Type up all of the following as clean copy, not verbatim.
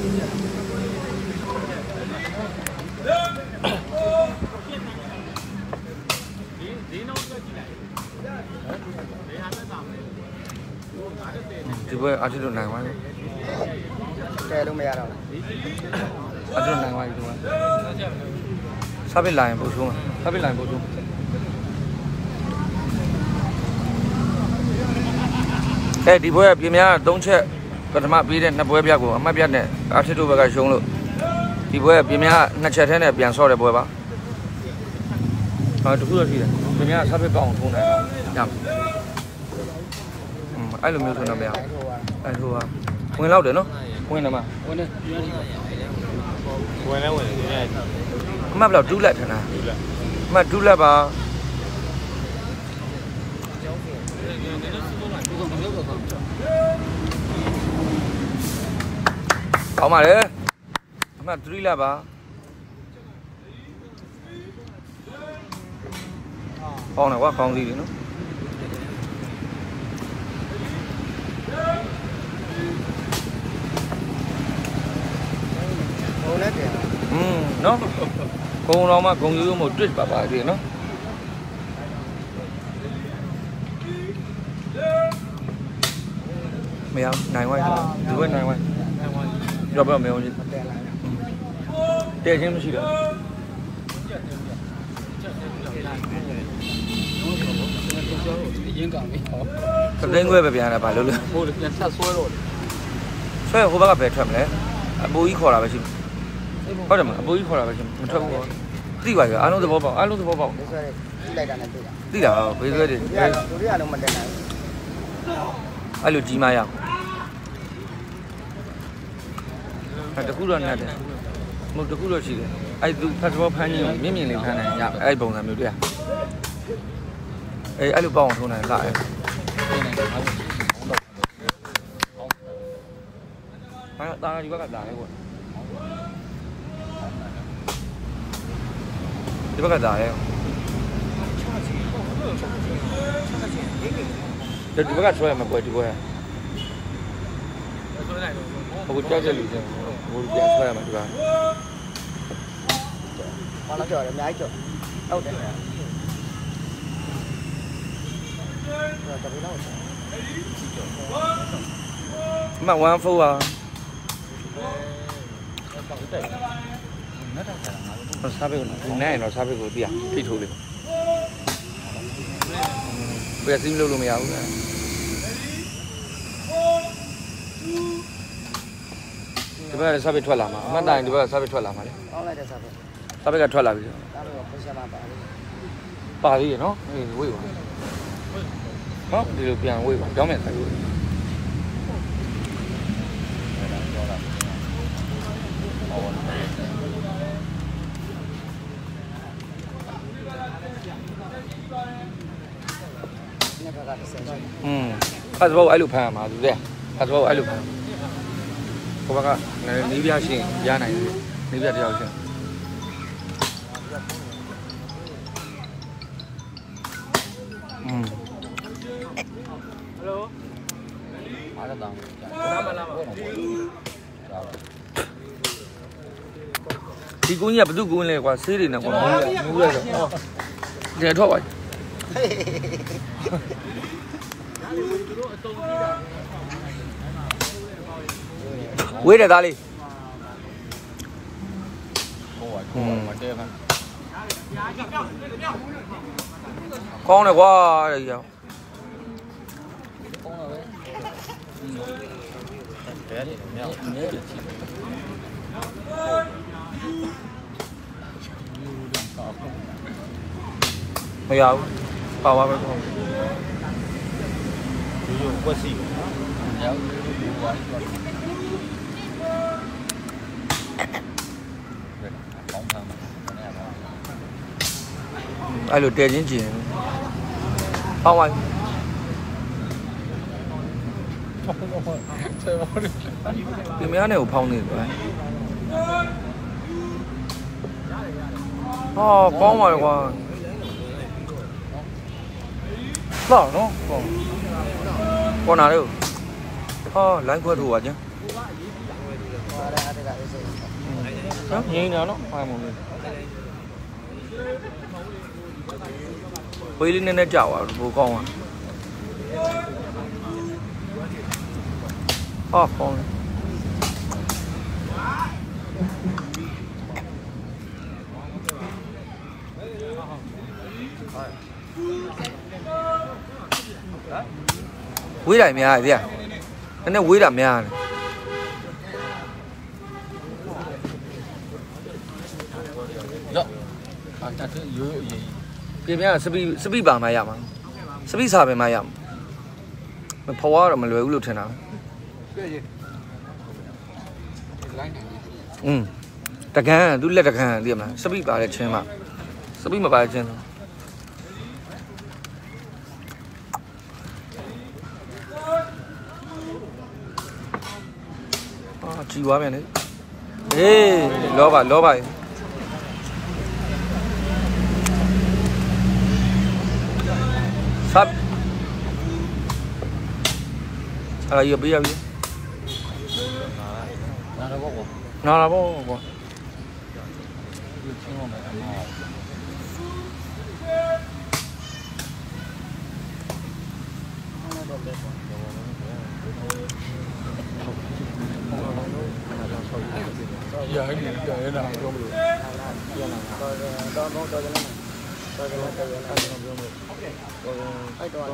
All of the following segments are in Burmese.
ဒီဘက်အထက်တို့နိုင်သွားတယ်တဲလုံးမရတော့အထက်နိုင်သွားပြီဒီမှာစားပစ်လိုင်းပို့ဆုံးစားပစ်လိုင်းပို့ဆုံးဒီဘွဲကပြင်များ3ချက်ပထမပြီးတဲ့2ပွဲပြကိုအမှတ်ပြတ်နဲ့အထက်တို့ဘက်ကရှုံးလို့ဒီဘွဲကပြင်များ2ချက်ထဲနဲ့ပြန်ဆော့တဲ့ပွဲပါတခုတော့ရှိတယ်ပြင်များစားပစ်ကောင်းအောင်ထုံးနိုင်အောင်အဲ့လိုမျိုးဆိုတော့မရအဲ့ဟိုကဝင်လောက်တယ်နော်ဝင်တယ်မဝင်တယ်ဝင်လဲဝင်တယ်အမှတ်ဘယ်လောက်2လက်ထင်တာအမှတ်2လက်ပါကောင်းပါလေအမှတ်3လက်ပါကောင်းတယ်ကွာကောင်းသေးတယ်နော်နော်ဂုံတော်မှာဂုံရိုးရိုးမို့တွစ်ပါပါသေးနော်မရနိုင်ဝိုင်းဒီဘက်နိုင်ဝိုင်းကြောက်ပါမအောင်ကြီးတဲချင်းမရှိတော့ရင်းကောင်ပြီဟောသတင်းခွဲပဲပြန်လာပါလို့လို့ဟိုပြန်ဆက်ဆွဲတော့ဆွဲဟိုဘက်ကပဲထွက်မလဲအပူကြီးခေါ်တာပဲရှိဟုတ်တယ်မအပူကြီးခေါ်တာပဲရှိမထွက်ဘူးသိပါရဲ့အားလုံးသဘောပေါက်အားလုံးသဘောပေါက်ဒီဆွဲလိုက်တာနဲ့သိတာဘေးဆွဲတွေတို့ရလုံးမတက်နိုင်ဘူးအဲ့လိုကြီးမရတခုတော့နဲ့တယ်မဟုတ်တခုတော့ရှိတယ်အဲ့သူဖတ်ဘောဖမ်းကြီးမြင့်မြင့်လေးဖမ်းနိုင်ရအဲ့ပုံစံမျိုးတွေ့ရအဲ့လိုပေါအောင်ထုံးနိုင်လာတယ်ဟာတာဒီဘက်ကတာလေကွာဒီဘက်ကတာလေဒီဘက်ကဆွဲမှာကွယ်ဒီဘက်ကဟိုကြောက်ကြလူစင်းဟိုပြန်ဆွဲမှာဒီဘက်ဘာလို့ကြော်ရအများကြီးကြော်ဟုတ်တယ်မ1 4ပါစားပေးကိုနိုင်တော့စားပေးကိုပြဖိထိုးလေးပြစီမလို့မရဘူးလားဒီဘက်ကစားပေးထွက်လာမှာအမှတ်တိုင်းဒီဘက်ကစားပေးထွက်လာမှာလေကောင်းလိုက်တဲ့စားပေးကထွက်လာပြီစားပေးကပုံစံမှာပါသေးရနော်အေးဝေးပါဟောဒီလိုပြန်ဝေးပါကြောင်းမဲ့ဆိုင်ဝေးဖတ်ဘောအဲ့လိုဖမ်းမှာသူတဲ့ဖတ်ဘောအဲ့လိုဖမ်းဟိုဘက်ကနီးပြရှင်ရနိုင်တယ်နီးပြတယောက်ရှင်ဒီကုန်းကြီးကဘသူကုန်းလဲကွာဆေးတွေနဲ့ကွာမူးရတော့တယ်ထွက်ပါဝေးတယ်သားလေးကောင်းတယ်ကွာတဲ့ကြီးမရဘူးပါပါပဲကောင်းဒီလိုကွက်စီရောက်အဲ့လိုတဲချင်းကျင်ပေါင်းပါဒီမရနဲ့ကိုဖောင်းနေတယ်ကွာဟောကောင်းပါလေကွာလာနော်ကောနာလေဟောလိုင်းခွဲထိုးပါချင်းနော်ငင်းတော့နော်ဖိုင်မလို့ဝေးလေးနည်းနည်းကြောက်သွားဘူးကောင်းသွားကောင်းဝေးတိုင်းများတယ်ဗျာနည်းနည်းဝေးတာများတယ်ရောအဲ့ဒါရိုးရိုးပြင်ပြစပိပါမှရမှာစပိစာပဲမှရမှာဖွာတော့မလွယ်ဘူးလို့ထင်တာတကန်သူလက်တကန်သိရမလားစပိပါတဲ့ချင်းမှစပိမပါတဲ့ချင်းကြည်သွားပြန်လေဟေးလောပါဆပ်အဲ့ရပြရပြီနာလာပေါ့ချင်းတော့မယ်အမေရဟိနေကြရနာပြောမလို့ပြန်လာတော့ကြတယ်တော့ပြောမလို့အဲ့တော့တိတ်မပြောဘူးအဲ့တော့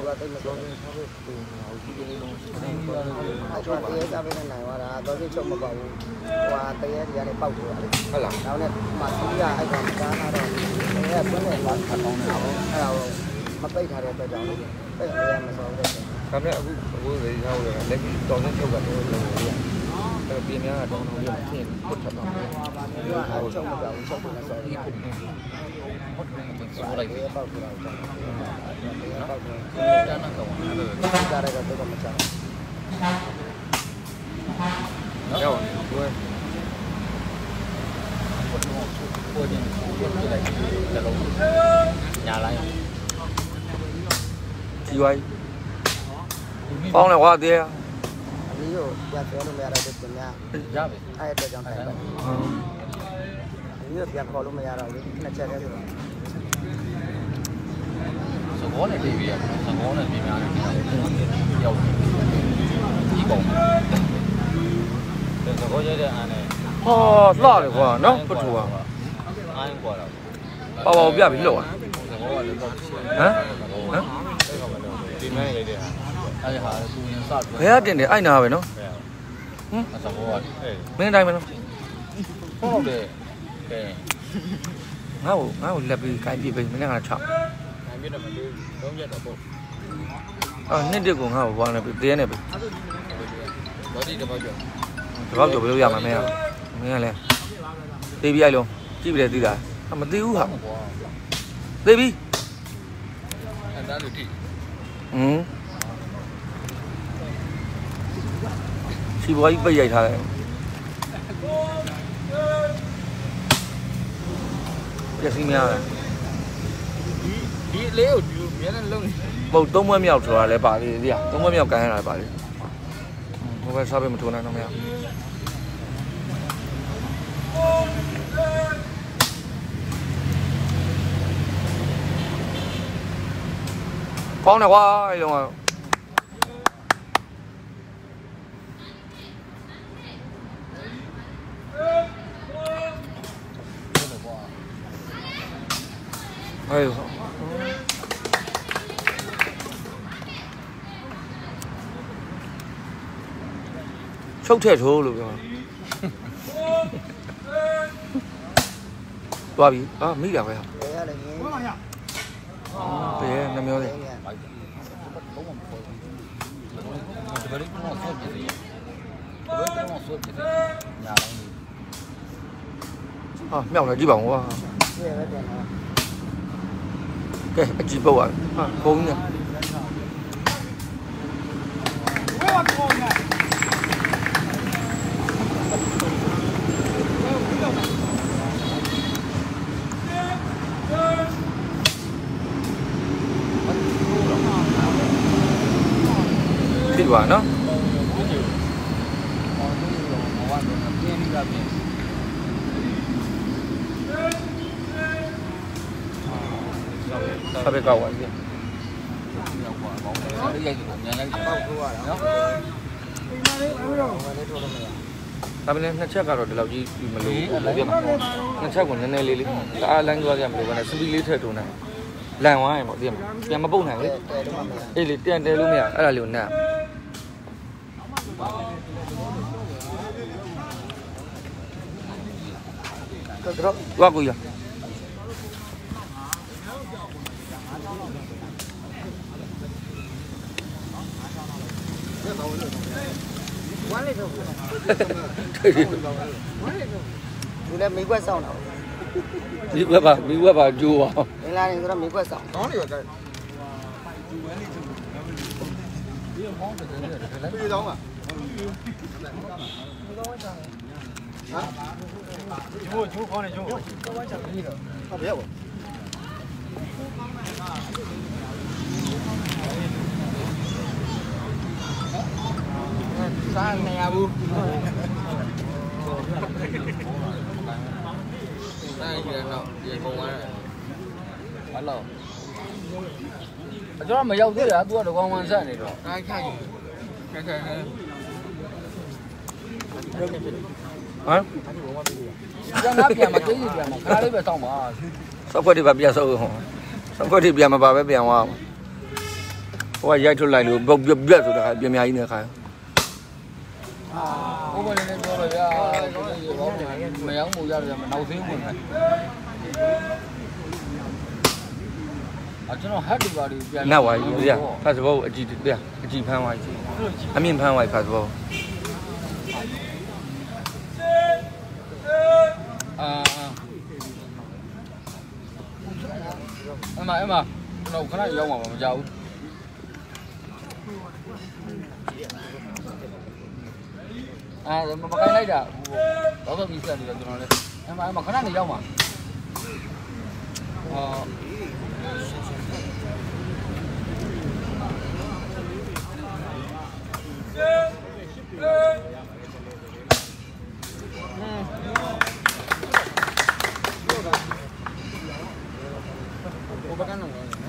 တရားစားပေးနေနိုင်သွားတာတော့စိတ်ချုပ်မပေါ့ဘူးဟိုတရားတွေကနေပေါက်သွားတယ်ဟုတ်လားနောက်နဲ့မှသူကအဲ့တော့ကားလာတော့တရားဆွနဲ့လာထပ်အောင်နေတာပေါ့အဲ့ဒါမပိတ်ထားတဲ့အတွက်ကြောင့်ပိတ်ရမစောဘူးတဲ့ဒါပေမဲ့အခုလေရောက်ရလက်ကြီးတော်နေချုပ်ကတော့လုံးဝအဲ့ပြင်များတောင်းပြီးဖြစ်ပုတ်ထပ်တော့တယ်ဒီကအဲ့ချုပ်မပေါ့ဘူးချုပ်နေစောပြီးဟုတ်တယ်ဆိုလိုက်တယ်ပေါက်သွားတော့ပေါက်တယ်တန်းတော့ကားရကတော့မချဘူးရောက်တယ်ကိုကျင်းကိုပြလိုက်တယ်လုံးညာလိုက်ကြည်ဝိုင်းပေါင်းတယ်ကွာတဲ့ဒီကိုပြတ်ပြောလို့မရတော့ဘူးညာရပြီအဲ့အတွက်ကြောင့်တိုင်တယ်ဒီကိုပြတ်ခေါ်လို့မရတော့ဘူးနှစ်ချက်တည်းဆိုတော့စကောနဲ့ပြေးပြီးရစကောနဲ့ပြေးများတယ်ရောက်ဒီကောင်စကောရိုက်တဲ့အားနဲ့ဟောလှတယ်ကွာနော်ပထူอ่ะအားရင်ကွာတော့ပေါ့ပြပြီလှော့อ่ะစကောကလည်းတော့ဟမ်ဒီမဲရိုက်တဲ့အားအဲ့ဟာသူရင်စဘယ်ကတင်တယ်အိုက်နာပဲနော်ဟမ်စကောကမင်းတိုင်းမနော်ဟုတ်တယ်ကဲငါ့ကိုလက်ပြီးခိုင်းပြပေးမင်းက6မြစ်တော့မလို့3ရက်တော့ပို့နှစ်တစ်ကိုငါ့ကိုပွားနေပြီတင်းနေပြီဘာဒီတပောက်ကျော်ဘယ်လိုရမှာမင်းကလည်းသိပြီအဲ့လုံးကြည့်ပြီလေသိတာမသိဘူးဟာသိပြီအဲ့ဒါလို့တိစီဘွားကြီးပိတ်ရိုက်ထားတယ်ပြစီများတယ်ဒီလေးကိုဒီမြဲတမ်းလုံးမဟုတ်3ဘွဲ့မြောက်ဆိုတာလည်းပါလေဒီက3ဘွဲ့မြောက်ကန်ရတာပါလေဟိုဘက်စားပဲမထိုးနိုင်တော့မရကောင်းတယ်ကွာအဲ့လုံးကအဲ့ချုပ်ထည့်ထိုးလို့ပြောသွားပြီမိတာပဲဟာဘယ်ရလဲငင်းဘယ်ရနှမျိုးလေးမြောက်လာကြည့်ပါဦးကွာကဲအကြည့်ပုတ်ပါဘုံနေဖြစ်သွားနော် sao bây cầu vậy sao bên này chắc cả rồi để làm gì mà lú biết mà nó chắc còn nên lấy đã lanh qua cái mà cái này suy lý thế đồ này lanh quá mọi điểm cái mà bông này đấy lấy tiền đây luôn mẹ ấy là liền nè qua coi à Chúng ta mấy quét xong nào? Mỹ quét vào chùa. Đây là chúng ta mấy quét xong. Đó được rồi. Đi đâu à? Hả? Chú con này chú. Không biết rồi. Sang này à bu. Đây kìa nào, về cùng á. Bắt đầu. Cho mày dâu thế à, tôi được con ăn sao này rồi. Ai khai gì? Khai. Hả? Cho nó kìa mà cái gì kìa mà khai lấy về xong mà. Sao phải đi vào bia sâu không? Sao phải đi bia mà vào bia hoa? Ôi dạy thôi lại luôn, bốc bia rồi đó, bia mày nữa khai. Ủa bên này cho rồi mày ăn mù ra rồi mà nấu thiếu mình này. Cho nó hết đi vào đi. Nào vậy, bây giờ phát vô chỉ được, chỉ phang vậy. Anh miền phang vậy phát vô. Em à, đâu có nói dâu mà dâu. Rồi mà cái lấy đã. Đó có gì sẽ được cho nó lên. Em mà cái này dâu mà. Ủa cái nào rồi nhỉ?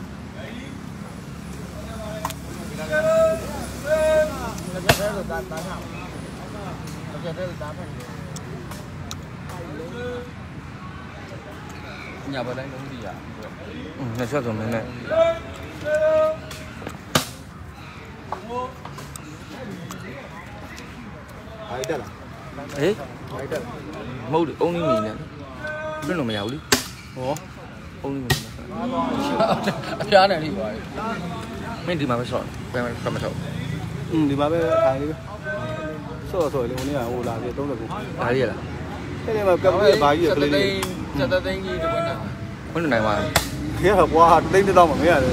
Nhà vào đây đúng gì à? Nhà trước rồi này. Ê, mâu được ông đi mì nè, rất là mèo đi. Ủa, ông đi mì. Cái này đi vậy. Mấy đi mà phải sỏi, phải cầm sỏi. Đi mà phải thay đi. Sỏi sỏi lên này à, ô là gì tốt được không? Cái gì là? Cái này mà cầm cái bài gì cái này? Sao ta tên gì được bên nào? Bên này mà. Thế hợp qua tên cái đâu mà mấy à?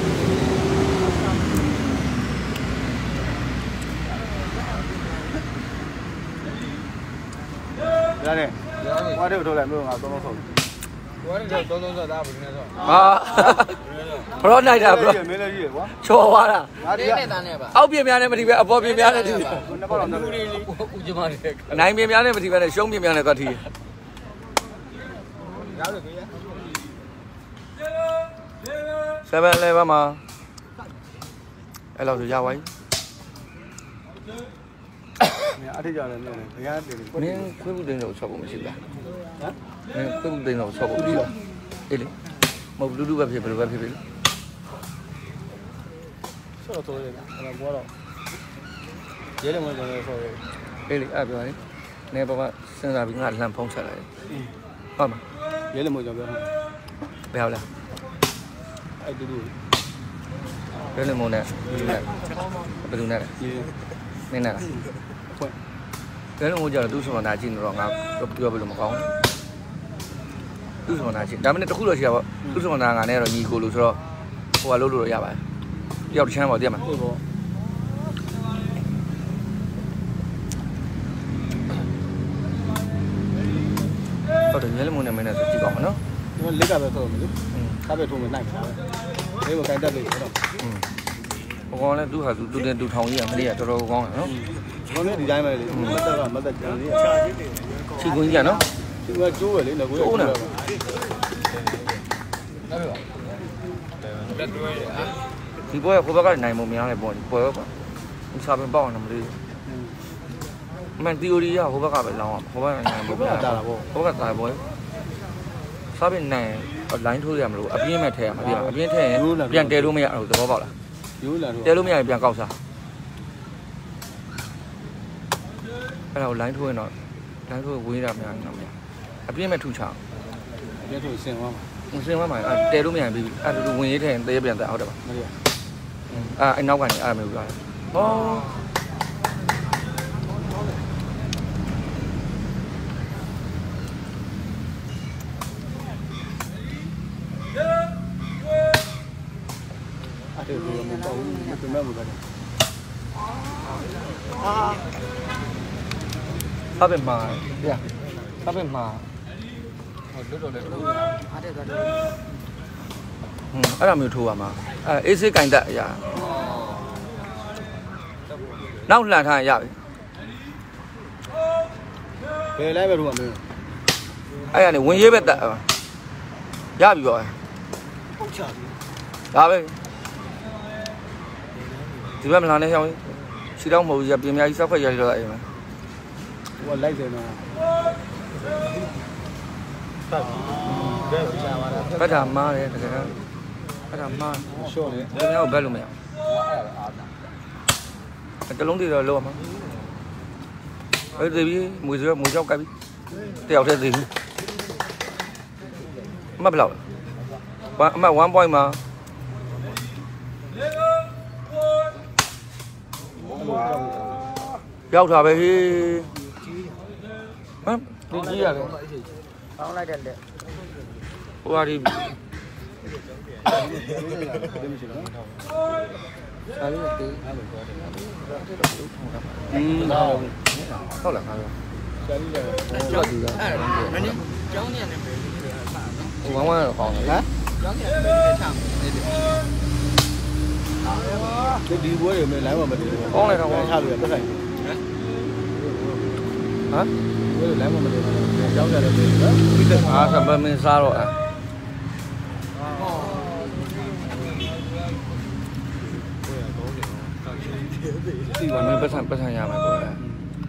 Ra này. Qua đây thôi làm luôn à, tôi nó sỏi. Qua đây tôi ra bên này rồi. Bro này đã bro. Chua quá à. Đây này ta này ba. Áo biểnများနဲ့မတီးပဲအပေါ်biểnများနဲ့တီးတယ်ဦးကျမလေးနိုင်biểnများနဲ့မတီးပဲနဲ့ရှုံးbiểnများနဲ့သွားတီးရောက်တယ်ကြီး 7-11မှာအဲ့လောက်ဆိုရပါပြီအထက်ကြတယ်နေဘယ်ရတယ်နင်းခွေးဘူးတင်းတော့ချက်ဖို့မရှိဘူးလားဟမ်နင်းခွေးဘူးတင်းတော့ချက်ဖို့မရှိဘူးအေးလေမဟုတ်လူလူပဲဖြစ်ဘယ်လိုပဲဖြစ်ဖြစ်ဆော့တော့တယ်အဲ့ဘောတော့ရဲတယ်မလို့ဆော့ရဲအေးလေအဲ့ပြောရင်နေပါပါစဉ်းစားပြီးငါလမ်းဖုံးဆက်လိုက်ဟုတ်မှာရဲတယ်မလို့ပြောဘယ်ဟုတ်လဲအဲ့တူတူဘယ်လိုမို့နဲ့ဘယ်လိုနဲ့လဲရဲနင်းနဲ့လားဖွင့်ဘယ်လိုမို့ကြတော့သူ့ဆောင်တာကြည့်နေတော့ငါပြောပြလို့မကောင်းဘူးသူ့ဆောင်တာကြည့်ဒါမှမဟုတ်တစ်ခုတော့ရှိတာပေါ့သူ့ဆောင်တာငါနဲ့တော့ညီကိုလို့ဆိုတော့ဟိုကလို့လို့ရပါတယ်တယောက်တစ်ချမ်းပေါ့သိရမှာဟုတ်ပေါ့ဟုတ်တယ်ညလည်းမနေမနေဆိုကြည့်ပါဦးနော်ဒီလက်ကပဲဆော့မယ်လေကားပဲထုံးမနိုင်တာပဲလေးကိုကိုင်တက်လို့ဆိုတော့ဘကောင်လည်းသူ့ဟာသူတင်သူထောင်ကြီးကမလေးကတော်တော်ကောင်းတယ်နော်ခေါင်းနဲ့ဒီတိုင်းပဲလေမတ်တက်ကမတ်တက်ကြံလေးချီကွင်းကြီးနော်သူကကျိုးပဲလေငါကိုရကျိုးနေဟုတ်ပါဒီပွဲဟိုဘက်ကနိုင်မများလဲပေါ့ဒီပွဲကွာဒီစာပင်ပေါက်အောင်မလို့အမှန် theory ကဟိုဘက်ကပဲလောင်းအောင်ဟိုဘက်ကနိုင်မများဟိုဘက်ကတာပွဲစာပင်နိုင် line ထိုးရမလို့အပြင်းမဲ့ထဲရမှာပြအပြင်းထဲရင်ပြန်တဲလို့မရဘူးသဘောပေါက်လားရိုးလာတော့တဲလို့မရရင်ပြန်ကောက်စားအဲ့ဒါကို line ထိုးရင်တော့ line ထိုးဝေးတာများနေမှာအပြင်းမဲ့ထူချအောင်ပြည့်ထုတ်စင်သွားမှာမစင်သွားမှာတဲလို့မရရင်ပြီးအဲ့ဒါဝင်ရေးထဲရင်တဲပြန်တက်ဟုတ်တယ်ပါမရအဲ့နောက်ကနေအဲ့မျိုးပြောတယ်ဟောအဲ့ဒါကိုမပေါ့ဘူးမပြတ်ဘူးကတော့စာပင်မှာပြစာပင်မှာလွတ်တော့လေလို့အားတဲ့သွားတယ်အဲ့ဒါမျိုးထိုးရမှာအဲ့အေးစစ်ကင်တက်အရာနောက်လှန်ထားရပြီဘယ်လိုက်ပဲတော့မင်းအဲ့ကနေဝင်ရေးပဲတက်ရပြီပေါ့ပုတ်ချပြီဒါပဲဒီဘက်မလာနဲ့ရှောင်းခြေတော့မဟုတ်ဘူးပြင်များကြီးစောက်ခွက်ရရတော့အဲ့မှာဟိုလိုက်တယ်နော်ပတ်ဘယ်ချာပါလားဘက်တာမားတယ်တကယ်ဘက်တာမားရှော့လေဒီများကိုဘက်လို့မရတလုံးတည်းတော့လောက်မှာအဲ့ဒီပြီးမွေကြောက်ကပ်ပြီးတယောက်တည်းသေးဘူးအမှတ်ဘယ်လောက်အမှတ်1 point မှာရောက်တာပဲဟေးဟမ်ဒီကြီးရတယ်ပေါင်းလိုက်တဲ့လက်ဟိုဟာဒီစာလေးတေးဟုတ်လားခါတော့ဆရာကြီးလည်းကြောက်ကြည့်တာအဲ့ဒါနည်းကျောင်းနေတယ်ပဲဒီလိုအမှန်နော်ဟိုဝမ်းတော့ကောင်းတယ်ဟမ်ကျောင်းနေတယ်ပဲချမ်းနေတယ်ဒီဘွဲတွေမင်းလိုင်းမှာမတည်ဘူးချလို့ရပတ်ဆိုင်ဟမ်ဘွဲတွေလိုင်းမှာမတည်ဘူးကြောင်းကြတယ်ပြီနော်ဒီတက်အားစပမင်းစားတော့ဒီကနေ့ပတ်စံရမယ်ပေါ့လေ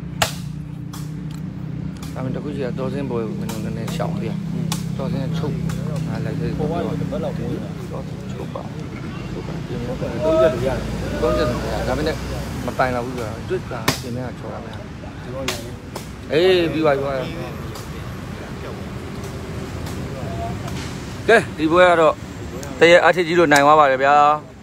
ဒါမှတခုကြီးကတော့စင်းပွဲကိုနည်းနည်းရှောင်းပြတော့စင်းချုပ်အားလိုက်သေးတယ်ဘွားတွေဘယ်လောက်ဝင်တော့တော့ချုပ်ပါချုပ်ပါပြင်တော့ 30လို့ရတယ် 30ဒါပေမဲ့မတိုင်တော့ဘူးဆိုတာတွစ်တာပြင်နေတာချော်တာပဲဒီကောင်းရတယ်အေးပြီးပါကဲဒီပွဲကတော့တရေအထစ်ကြီးတို့နိုင်သွားပါတယ်ဗျာ